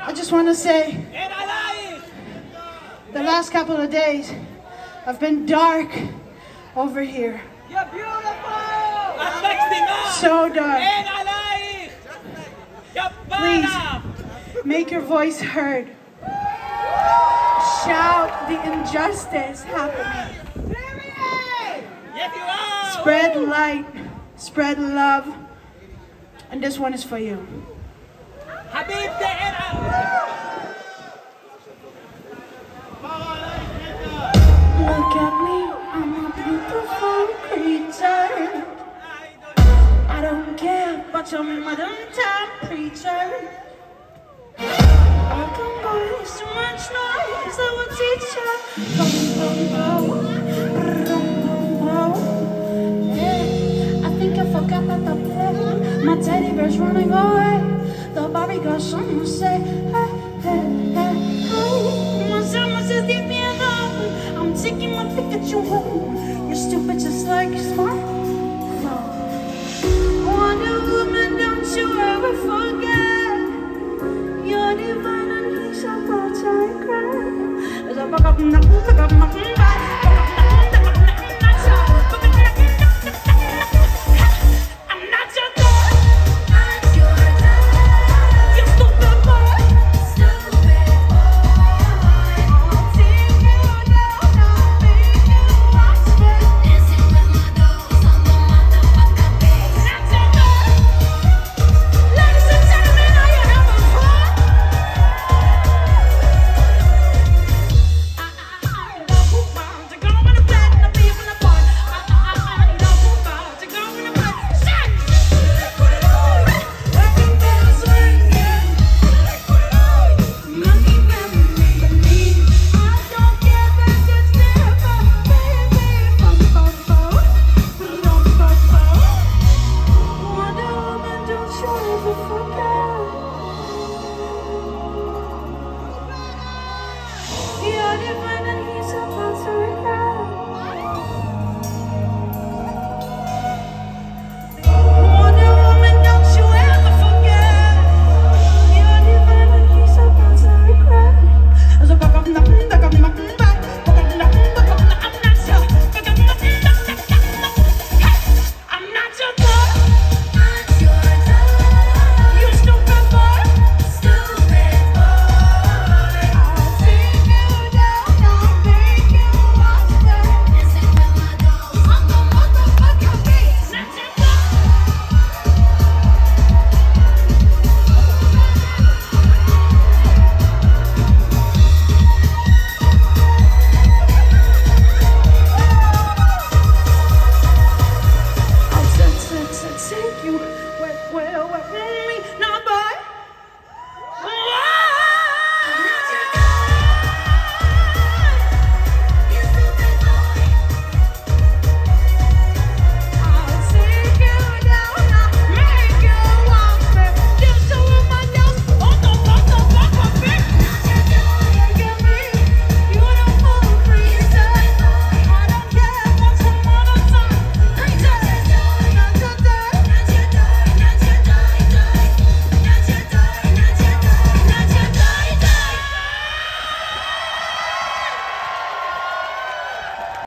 I just want to say, the last couple of days have been dark over here. You're beautiful! So dark. Please, make your voice heard. Shout the injustice happening. Spread light, spread love, and this one is for you. Look at me, I'm a beautiful creature. I don't care about your modern time preacher. Welcome boys, too much noise, I will teach ya. Yeah, I think I forgot about the play. My teddy bear's running away. The Barbie girl, someone say, hey, hey, hey, hey. Someone says, leave me alone. I'm taking my Pikachu home. You're stupid just like your smartphone. Wonder Woman, don't you ever forget. You're divine and he's about to cry. As I fuck up and knock